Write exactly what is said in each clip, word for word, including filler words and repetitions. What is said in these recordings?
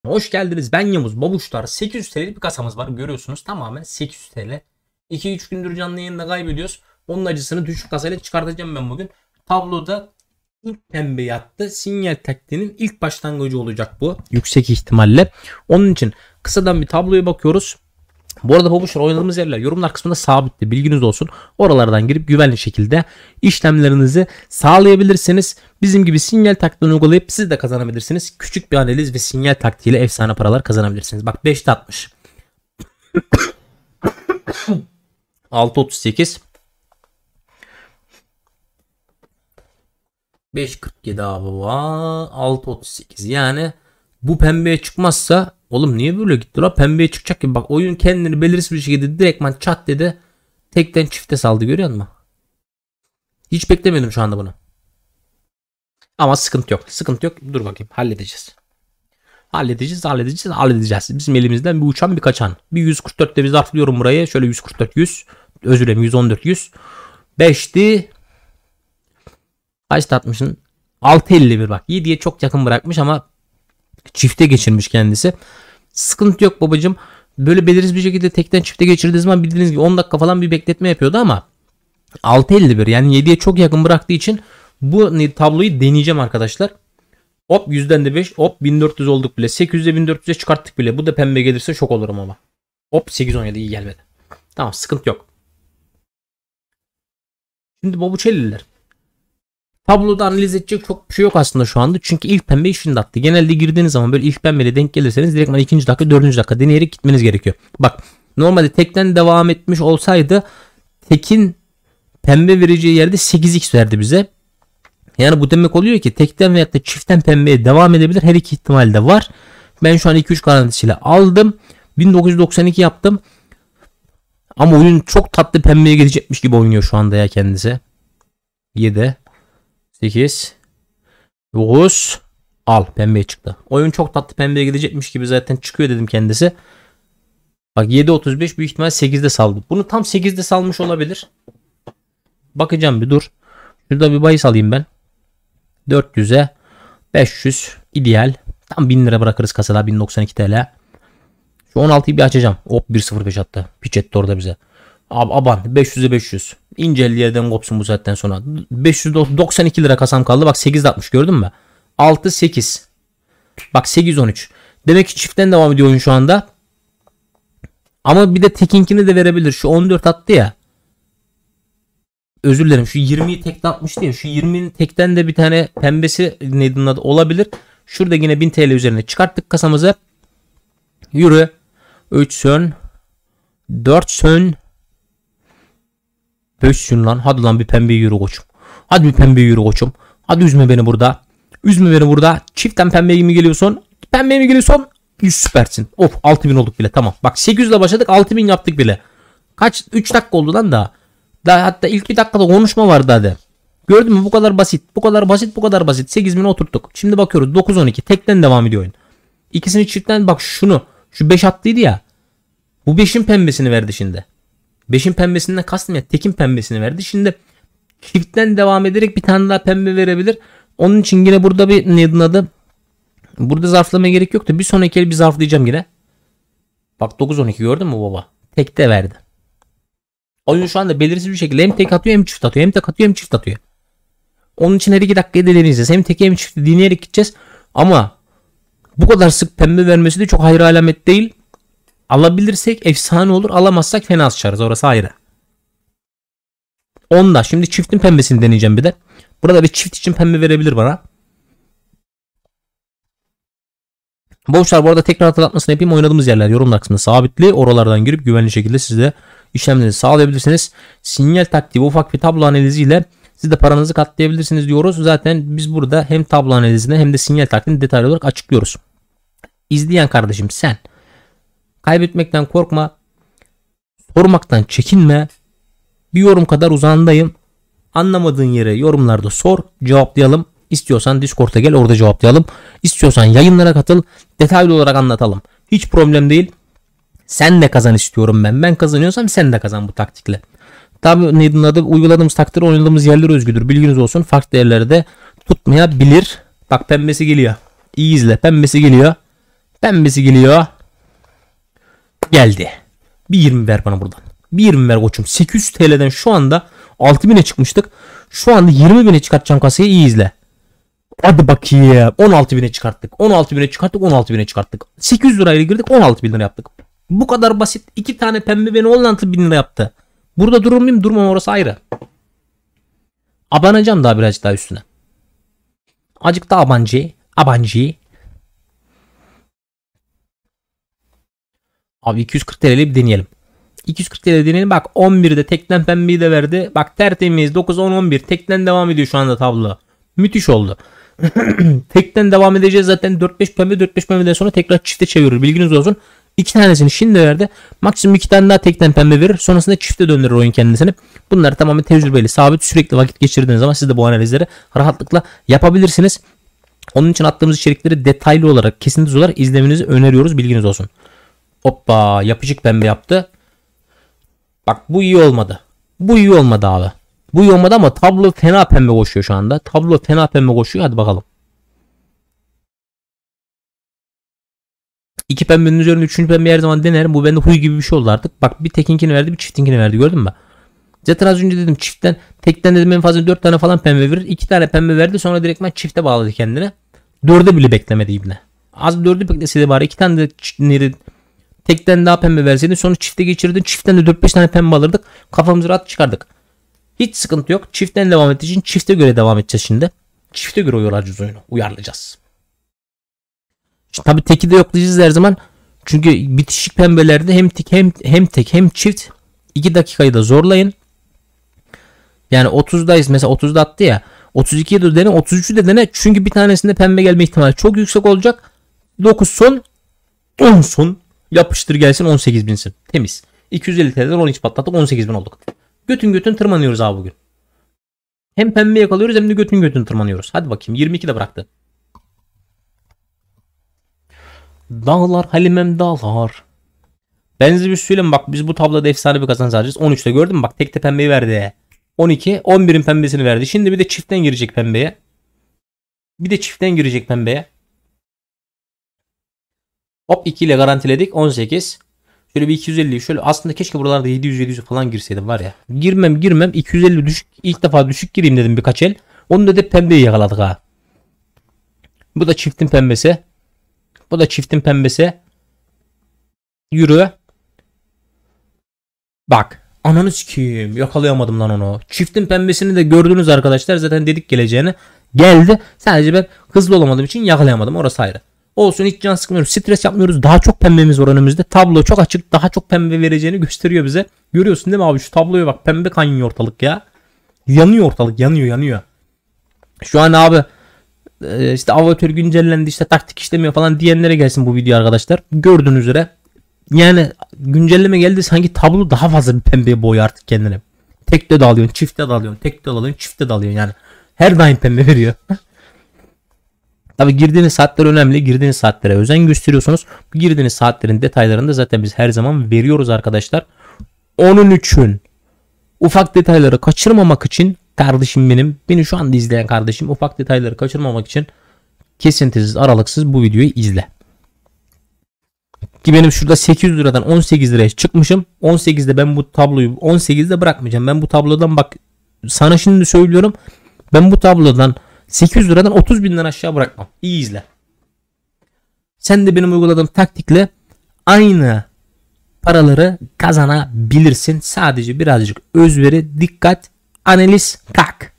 Hoş geldiniz. Ben Yavuz. Babuşlar sekiz yüz T L'lik bir kasamız var. Görüyorsunuz tamamen sekiz yüz T L. iki üç gündür canlı yayında kaybediyoruz. Onun acısını düşük kasayla çıkartacağım ben bugün. Tabloda ilk pembe yattı. Sinyal taktiğinin ilk başlangıcı olacak bu. Yüksek ihtimalle. Onun için kısadan bir tabloya bakıyoruz. Bu arada babuşlar oynadığımız yerler yorumlar kısmında sabitti. Bilginiz olsun. Oralardan girip güvenli şekilde işlemlerinizi sağlayabilirsiniz. Bizim gibi sinyal taktiğini uygulayıp siz de kazanabilirsiniz. Küçük bir analiz ve sinyal taktiğiyle efsane paralar kazanabilirsiniz. Bak beşte altmış. altı otuz sekiz. beş kırk yedi abi. altı otuz sekiz. Yani bu pembeye çıkmazsa oğlum niye böyle gitti la? Pembeye çıkacak gibi. Bak oyun kendini belirsiz bir şekilde direktman çat dedi. Tekten çifte saldı, görüyor musun? Hiç beklemedim şu anda bunu. Ama sıkıntı yok. Sıkıntı yok. Dur bakayım. Halledeceğiz. Halledeceğiz, halledeceğiz, halledeceğiz. Bizim elimizden bir uçan bir kaçan. Bir yüz kırk dörtte bir zarflıyorum buraya. Şöyle yüz kırk dört yüz. Özür dilerim yüz on dört yüz. beşti. Kaçta atmışsın? altı elli bir bak. yediye çok yakın bırakmış ama çifte geçirmiş kendisi. Sıkıntı yok babacım. Böyle belirsiz bir şekilde tekten çifte geçirdiği zaman bildiğiniz gibi on dakika falan bir bekletme yapıyordu ama altı elli bir yani yediye çok yakın bıraktığı için bu tabloyu deneyeceğim arkadaşlar. Hop yüzden de beş, hop bin dört yüz olduk bile. sekiz yüze bin dört yüze çıkarttık bile. Bu da pembe gelirse şok olurum ama. Hop sekiz on yedi iyi gelmedi. Tamam, sıkıntı yok. Şimdi Bobuçeliler. Tabloda analiz edecek çok bir şey yok aslında şu anda. Çünkü ilk pembe işini attı. Genelde girdiğiniz zaman böyle ilk pembeyle denk gelirseniz direktman ikinci dakika, dördüncü dakika deneyerek gitmeniz gerekiyor. Bak normalde tekten devam etmiş olsaydı tekin pembe vereceği yerde sekiz x verdi bize. Yani bu demek oluyor ki tekten veyahut da çiftten pembeye devam edebilir. Her iki ihtimal de var. Ben şu an iki üç garantisiyle aldım. bin dokuz yüz doksan iki yaptım. Ama oyun çok tatlı pembeye gelecekmiş gibi oynuyor şu anda ya kendisi. yedi sekiz dokuz al pembeye çıktı. Oyun çok tatlı pembeye gidecekmiş gibi zaten çıkıyor dedim kendisi. Bak yedi otuz beş büyük ihtimal sekizde saldı. Bunu tam sekizde salmış olabilir. Bakacağım bir dur. Şurada bir bahis alayım ben. dört yüze beş yüz ideal. Tam bin lira bırakırız kasada, bin doksan iki T L. Şu on altıyı bir açacağım. Hop bir sıfır beş attı. Piç etti orada bize. Abi aban beş yüze beş yüz. İnce yerden kopsun bu saatten sonra. beş yüz doksan iki lira kasam kaldı. Bak sekiz altmış gördün mü? altı sekiz. Bak sekiz on üç. Demek ki çiftten devam ediyor oyun şu anda. Ama bir de tekinkini de verebilir. Şu on dört attı ya. Özür dilerim. Şu yirmiyi tekte atmıştı ya. Şu yirminin tekten de bir tane pembesi neydi adı olabilir. Şurada yine bin T L üzerine çıkarttık kasamızı. Yürü. üç sön. dört sön. beş sön lan. Hadi lan bir pembe yürü koçum. Hadi bir pembe yürü koçum. Hadi üzme beni burada. Üzme beni burada. Çiftten pembeye mi geliyorsun? Pembeye mi geliyorsun? yüz süpersin. Of altı bin olduk bile, tamam. Bak sekiz yüz ile başladık, altı bin yaptık bile. Kaç? üç dakika oldu lan daha. Daha hatta ilk bir dakikada konuşma vardı hadi. Gördün mü, bu kadar basit. Bu kadar basit, bu kadar basit. sekiz bine oturttuk. Şimdi bakıyoruz dokuz on iki. Tekten devam ediyor oyun. İkisini çiftten bak şunu. Şu beş attıydı ya. Bu beşin pembesini verdi şimdi. beşin pembesinden kastım ya. Tekin pembesini verdi. Şimdi çiftten devam ederek bir tane daha pembe verebilir. Onun için yine burada bir neydi adı? Burada zarflamaya gerek yoktu. Bir sonraki el bir zarflayacağım yine. Bak dokuz on iki gördün mü baba? Tekte verdi. Oyun şu anda belirsiz bir şekilde hem tek atıyor hem çift atıyor. Hem tek atıyor hem çift atıyor. Onun için her iki dakikayı deneyeceğiz. Hem tek hem çift dinleyerek gideceğiz. Ama bu kadar sık pembe vermesi de çok hayır alamet değil. Alabilirsek efsane olur. Alamazsak fena sıçarız. Orası ayrı. Onda. Şimdi çiftin pembesini deneyeceğim bir de. Burada bir çift için pembe verebilir bana. Boşlar bu arada tekrar hatırlatmasını yapayım. Oynadığımız yerler yorumlar kısmında sabitli. Oralardan girip güvenli şekilde siz de işlemlerinizi sağlayabilirsiniz. Sinyal taktiği ufak bir tablo analiziyle siz de paranızı katlayabilirsiniz diyoruz. Zaten biz burada hem tablo analizini hem de sinyal taktiğini detaylı olarak açıklıyoruz. İzleyen kardeşim sen kaybetmekten korkma. Sormaktan çekinme. Bir yorum kadar uzağındayım. Anlamadığın yere yorumlarda sor. Cevaplayalım. İstiyorsan Discord'a gel, orada cevaplayalım. İstiyorsan yayınlara katıl. Detaylı olarak anlatalım. Hiç problem değil. Sen de kazan istiyorum ben. Ben kazanıyorsam sen de kazan bu taktikle. Tabi neydi adı, uyguladığımız takdir oynadığımız yerler özgüdür. Bilginiz olsun. Farklı yerlerde tutmayabilir. Bak pembesi geliyor. İyi izle. Pembesi geliyor. Pembesi geliyor. Geldi. Bir yirmi ver bana buradan. Bir yirmi ver koçum. sekiz yüz T L'den şu anda altı bine çıkmıştık. Şu anda yirmi bine çıkartacağım kasayı, iyi izle. Hadi bakayım. on altı bine çıkarttık. on altı bine çıkarttık. on altı bine çıkarttık. sekiz yüz lirayla girdik. on altı bin lira yaptık. Bu kadar basit. iki tane pembe beni on altı bin lira yaptı. Burada durur muyum? Durmam, orası ayrı. Abanacağım daha birazcık daha üstüne. Acık da abancı. Abancı. Abi iki yüz kırk T L'li bir deneyelim. iki yüz kırk T L deneyelim. Bak on birde tekten pembeyi de verdi. Bak tertemiz dokuz on on bir. Tekten devam ediyor şu anda tablo. Müthiş oldu. Tekten devam edeceğiz zaten. dört beş pembe, dört beş pembeden sonra tekrar çifte çevirir. Bilginiz olsun. İki tanesini şimdi verdi. Maksimum iki tane daha tekten pembe verir. Sonrasında çifte döndürür oyun kendisini. Bunlar tamamen tecrübeli. Sabit, sürekli vakit geçirdiğiniz zaman siz de bu analizleri rahatlıkla yapabilirsiniz. Onun için attığımız içerikleri detaylı olarak, kesintisiz olarak izlemenizi öneriyoruz. Bilginiz olsun. Hoppa, yapışık pembe yaptı. Bak bu iyi olmadı. Bu iyi olmadı abi. Bu iyi olmadı ama tablo fena pembe koşuyor şu anda. Tablo fena pembe koşuyor. Hadi bakalım. İki pembenin üzerine üçüncü pembe her zaman denerim. Bu bende huy gibi bir şey oldu artık. Bak bir tekinkini verdi, bir çiftinkini verdi, gördün mü? Zaten az önce dedim çiftten, tekten dedim en fazla dört tane falan pembe verir. iki tane pembe verdi, sonra direktmen çifte bağladı kendine. dörde bile beklemedi ibne. Az dördü bekleseydi bari, iki tane de tekten daha pembe verseydin, sonra çifte geçirdin. Çiftten de dört beş tane pembe alırdık. Kafamızı rahat çıkardık. Hiç sıkıntı yok. Çiftten devam ettiği için çifte göre devam edeceğiz şimdi. Çifte göre uyarlayacağız oyunu. Uyarlayacağız. Şimdi, tabii teki de yoklayacağız her zaman. Çünkü bitişik pembelerde hem tek hem, hem tek hem çift iki dakikayı da zorlayın. Yani otuzdayız mesela, otuzda attı ya. otuz ikiye de dene, otuz üçü de dene. Çünkü bir tanesinde pembe gelme ihtimali çok yüksek olacak. dokuz son, on son. Yapıştır gelsin, on sekiz binsin. Temiz. iki yüz elli T L'den on x patlattık, on sekiz bin olduk. Götün götün tırmanıyoruz abi bugün. Hem pembe yakalıyoruz hem de götün götün tırmanıyoruz. Hadi bakayım, yirmi iki de bıraktı. Dağlar Halimem dağlar. Ben size bir söyleyeyim, bak biz bu tabloda efsane bir kazanç alacağız. on üçte gördün mü? Bak tekte pembeyi verdi. on iki, on birin pembesini verdi. Şimdi bir de çiftten girecek pembeye. Bir de çiftten girecek pembeye. Hop iki ile garantiledik, on sekiz. Şöyle bir iki yüz elli, şöyle aslında keşke buralarda yedi yüz yedi yüz falan girseydim var ya. Girmem girmem iki yüz elli düşük, ilk defa düşük gireyim dedim birkaç el. Onu da de pembeyi yakaladık ha. Bu da çiftin pembesi. Bu da çiftin pembesi. Yürü. Bak. Ananı sikeyim. Yakalayamadım lan onu. Çiftin pembesini de gördünüz arkadaşlar. Zaten dedik geleceğini. Geldi. Sadece ben hızlı olamadığım için yakalayamadım. Orası ayrı. Olsun, hiç can sıkmıyoruz. Stres yapmıyoruz. Daha çok pembemiz var önümüzde. Tablo çok açık. Daha çok pembe vereceğini gösteriyor bize. Görüyorsun değil mi abi? Şu tabloya bak. Pembe kaynıyor ortalık ya. Yanıyor ortalık. Yanıyor yanıyor. Şu an abi işte avatör güncellendi, işte taktik işlemiyor falan diyenlere gelsin bu video arkadaşlar. Gördüğünüz üzere yani güncelleme geldi, sanki tablo daha fazla bir pembeye boyuyor artık kendine. Tekte de alıyorsun, çifte de alıyorsun, tekte de alıyorsun, çifte de alıyorsun yani. Her daim pembe veriyor. Tabi girdiğiniz saatler önemli. Girdiğiniz saatlere özen gösteriyorsunuz. Bu girdiğiniz saatlerin detaylarını da zaten biz her zaman veriyoruz arkadaşlar. Onun için ufak detayları kaçırmamak için kardeşim benim, beni şu anda izleyen kardeşim, ufak detayları kaçırmamak için kesintisiz, aralıksız bu videoyu izle. Ki benim şurada sekiz yüz liradan on sekiz liraya çıkmışım. on sekizde ben bu tabloyu on sekizde bırakmayacağım. Ben bu tablodan bak sana şimdi söylüyorum. Ben bu tablodan sekiz yüz liradan otuz binden aşağı bırakmam. İyi izle. Sen de benim uyguladığım taktikle aynı paraları kazanabilirsin. Sadece birazcık özveri, dikkat, analiz, kalk.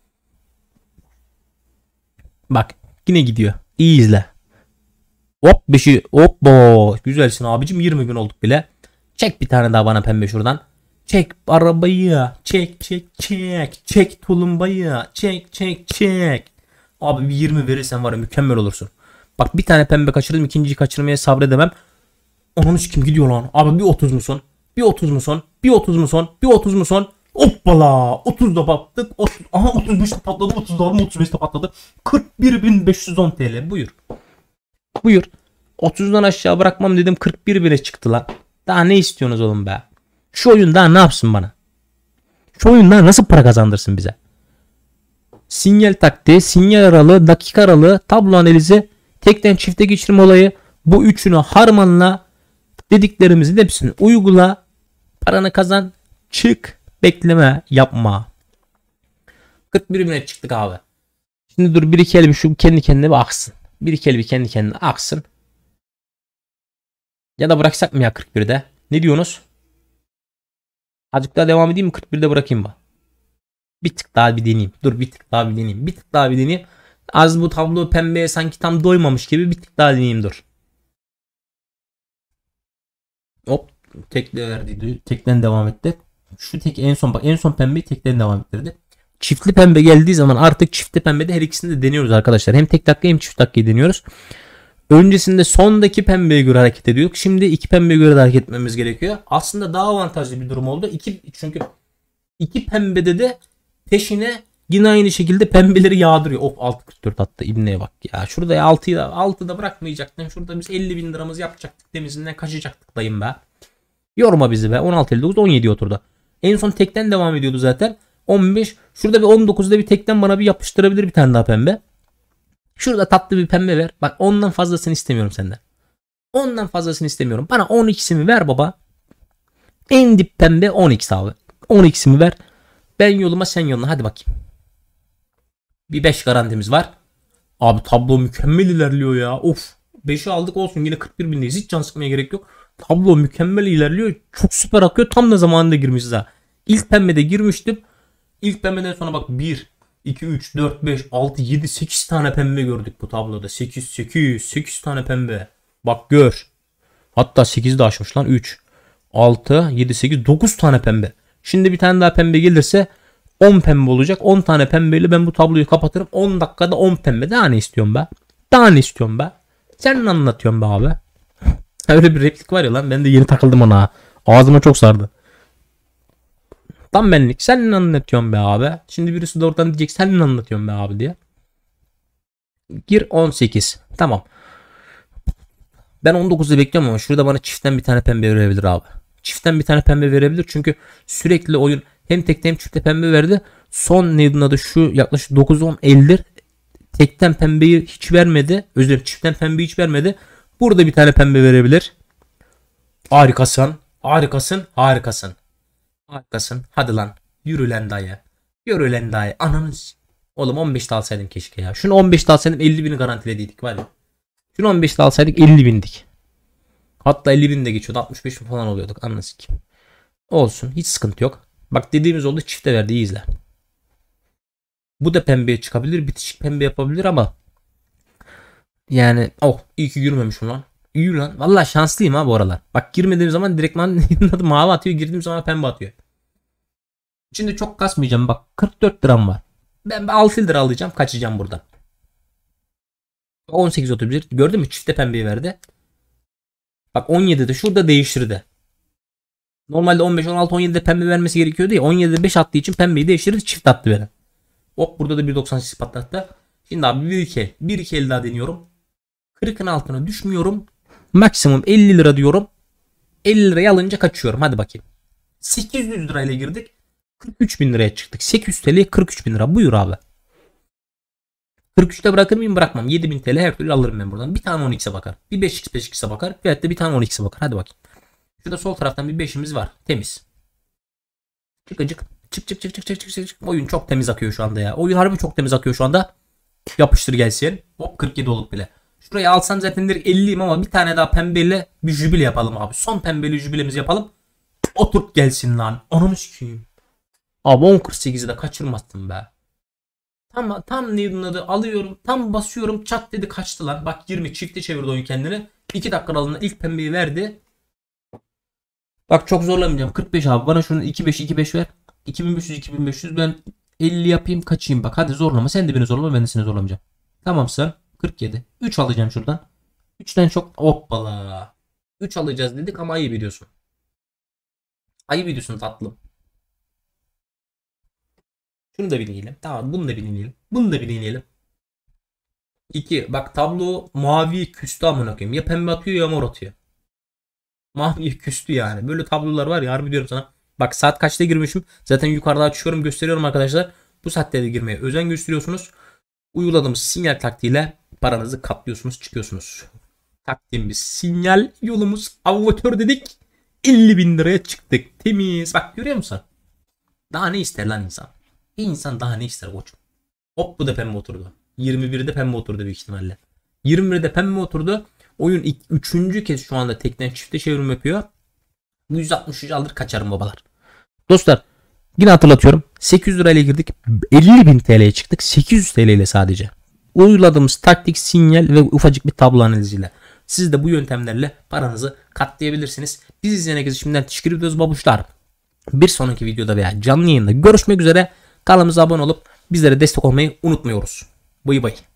Bak yine gidiyor. İyi izle. Hop beşi, hop bo. Güzelsin abicim, yirmi bin olduk bile. Çek bir tane daha bana pembe şuradan. Çek arabayı. Çek çek çek. Çek tulumbayı. Çek çek çek. Abi bir yirmi verirsen var ya mükemmel olursun. Bak bir tane pembe kaçırdım, ikinciyi kaçırmaya sabredemem. Onun üç kim gidiyor lan? Abi bir otuz mu son? Bir otuz mu son? Bir otuz mu son? Bir otuz mu son? Hoppala. otuzda patladık. otuz, aha otuz beşte patladı. otuzda otuz beşte patladı. kırk bir bin beş yüz on T L. Buyur. Buyur. otuzdan aşağı bırakmam dedim, kırk bir bine çıktı lan. Daha ne istiyorsunuz oğlum be? Şu oyun daha ne yapsın bana? Şu oyun daha nasıl para kazandırsın bize? Sinyal taktiği, sinyal aralığı, dakika aralığı, tablo analizi, tekten çifte geçirme olayı. Bu üçünü harmanla, dediklerimizin hepsini uygula. Paranı kazan. Çık. Bekleme yapma. kırk bir bine çıktık abi. Şimdi dur bir iki el bir şu kendi kendine bir aksın. Bir iki el bir kendi kendine aksın. Ya da bıraksak mı ya kırk birde? Ne diyorsunuz? Azıcık daha devam edeyim mi? kırk birde bırakayım mı? Bir tık daha bir deneyeyim. Dur bir tık daha bir deneyeyim. Bir tık daha bir deneyeyim. Az bu tablo pembeye sanki tam doymamış gibi bir tık daha deneyeyim dur. Hop. Tekle verdi. Tekten devam etti. Şu tek en son bak en son pembeyi tekten devam ettirdi. Çiftli pembe geldiği zaman artık çiftli pembede her ikisini de deniyoruz arkadaşlar. Hem tek dakika hem çift dakikayı deniyoruz. Öncesinde sondaki pembeye göre hareket ediyorduk. Şimdi iki pembeye göre de hareket etmemiz gerekiyor. Aslında daha avantajlı bir durum oldu. İki, çünkü iki pembede de peşine yine aynı şekilde pembeleri yağdırıyor. Of altı kırk dört attı. İbneye bak ya. Şurada altıyı da altıda bırakmayacaktım. Şurada biz elli bin liramızı yapacaktık. Demizinden kaçacaktık dayım be. Yorma bizi be. on altı elli dokuz on yedi oturdu. En son tekten devam ediyordu zaten. on beş. Şurada bir on dokuzda bir tekten bana bir yapıştırabilir bir tane daha pembe. Şurada tatlı bir pembe ver. Bak ondan fazlasını istemiyorum senden. Ondan fazlasını istemiyorum. Bana on ikisini ver baba. En dip pembe on x abi. on ikisini ver. Ben yoluma sen yoluna. Hadi bakayım. Bir beş garantimiz var. Abi tablo mükemmel ilerliyor ya. Of. beşi aldık olsun. Yine kırk bir bindeyiz. Hiç can sıkmaya gerek yok. Tablo mükemmel ilerliyor. Çok süper akıyor. Tam da zamanında girmişiz ha. İlk pembede girmiştim. İlk pembeden sonra bak bir, iki, üç, dört, beş, altı, yedi, sekiz tane pembe gördük bu tabloda. sekiz, sekiz, sekiz tane pembe. Bak gör. Hatta sekizi de aşmış lan. üç, altı, yedi, sekiz, dokuz tane pembe. Şimdi bir tane daha pembe gelirse on pembe olacak. on tane pembeyle ben bu tabloyu kapatırım. on dakikada on pembe. Daha ne istiyorum be? Daha ne istiyorum be? Sen ne anlatıyorsun be abi? Öyle bir replik var ya lan. Ben de yeni takıldım ona. Ağzıma çok sardı. Tam benlik. Sen ne anlatıyorsun be abi? Şimdi birisi de oradan diyecek sen ne anlatıyorsun be abi diye. Gir on sekiz. Tamam. Ben on dokuzda bekliyorum ama şurada bana çiftten bir tane pembe verebilir abi. Çiftten bir tane pembe verebilir çünkü sürekli oyun hem tekte hem çifte pembe verdi. Son neydi adı şu yaklaşık dokuz on ellidir. Tekten pembeyi hiç vermedi. Özür dilerim çiftten pembeyi hiç vermedi. Burada bir tane pembe verebilir. Harikasın. Harikasın. Harikasın. Harikasın. Hadi lan. Yürü lan dayı. Yürü lan dayı. Ananız. Oğlum on beşte alsaydım keşke ya. Şunu on beşte alsaydım elli bini garantilediydik var ya. Şunu on beşte alsaydık elli bindik. Hatta elli bin de geçiyordu. altmış beş bin falan oluyorduk. Anlasın ki. Olsun. Hiç sıkıntı yok. Bak dediğimiz oldu. Çifte verdi. İyi izle. Bu da pembeye çıkabilir. Bitişik pembe yapabilir ama yani oh iyi ki girmemişim lan. İyi lan. Valla şanslıyım ha bu aralar. Bak girmediğim zaman direktman adı mavi atıyor. Girdiğim zaman pembe atıyor. Şimdi çok kasmayacağım. Bak kırk dört liram var. Ben altı lira alacağım. Kaçacağım buradan. on sekiz otuz bir. Gördün mü? Çifte pembeyi verdi. Bak on yedide şurada değiştirdi. Normalde on beş, on altı, on yedide pembe vermesi gerekiyordu ya. on yedide beş attığı için pembeyi değiştirdi. Çift attı beni. Hop burada da bir doksan sekiz patlattı. Şimdi abi bir iki el. bir iki el daha deniyorum. kırkın altına düşmüyorum. Maksimum elli lira diyorum. elli lirayı alınca kaçıyorum. Hadi bakayım. sekiz yüz lirayla girdik. kırk üç bin liraya çıktık. sekiz yüz T L'ye kırk üç bin lira. Buyur abi. kırk üçte bırakır mıyım? Bırakmam. yedi bin T L her türlü alırım ben buradan. Bir tane on x'e bakar. Bir beş x beş x'e bakar. Veyahut da bir tane on x'e bakar. Hadi bakayım. Şurada sol taraftan bir beşimiz var. Temiz. Çıkacık. Çık çık çık çık çık çık çık. Oyun çok temiz akıyor şu anda ya. Oyun harbi çok temiz akıyor şu anda. Yapıştır gelsin. Hop kırk yedi olup bile. Şurayı alsam zaten direkt elliyim ama bir tane daha pembeyle bir jübile yapalım abi. Son pembeli jübilemizi yapalım. Oturt gelsin lan. Ananı sikeyim. Abi on kırk sekizi de kaçırmazsın be. Tam tam neydi adı alıyorum. Tam basıyorum çat dedi kaçtı lan. Bak yirmi çifte çevirdi oyun kendini. iki dakika aralığında ilk pembeyi verdi. Bak çok zorlamayacağım. kırk beş abi bana şunu iki beş iki beş ver. iki bin beş yüz iki bin beş yüz ben elli yapayım kaçayım bak. Hadi zorlama. Sen de beni zorlama ben de seni zorlamayacağım. Tamamsın. kırk yedi. üç alacağım şuradan. üçten çok hoppala. üç alacağız dedik ama ayıp ediyorsun. Ayıp ediyorsun tatlım. Şunu da bileyelim. Tamam bunu da bileyelim. Bunu da bileyelim. iki. Bak tablo mavi küstü amına koyayım. Ya pembe atıyor ya mor atıyor. Mavi küstü yani. Böyle tablolar var ya harbi diyorum sana. Bak saat kaçta girmişim. Zaten yukarıda açıyorum gösteriyorum arkadaşlar. Bu saatte de girmeye özen gösteriyorsunuz. Uyguladığımız sinyal taktiğiyle paranızı katlıyorsunuz çıkıyorsunuz. taktiğimiz sinyal, yolumuz avatör dedik. elli bin liraya çıktık. Temiz. Bak görüyor musun? Daha ne ister lan insan? Bir insan daha ne ister koçum? Hop bu da pembe oturdu. yirmi birde pembe oturdu büyük ihtimalle. yirmi birde pembe oturdu. Oyun üçüncü kez şu anda tekten çifte çevrim yapıyor. yüz altmış üç alır kaçarım babalar. Dostlar yine hatırlatıyorum. sekiz yüz lirayla girdik. elli bin T L'ye çıktık. sekiz yüz T L ile sadece. Uyguladığımız taktik, sinyal ve ufacık bir tablo analiziyle. Siz de bu yöntemlerle paranızı katlayabilirsiniz. Biz izleyen herkese şimdiden teşekkür ediyoruz babuşlar. Bir sonraki videoda veya canlı yayında görüşmek üzere. Kanalımıza abone olup bizlere destek olmayı unutmuyoruz. Bay bay.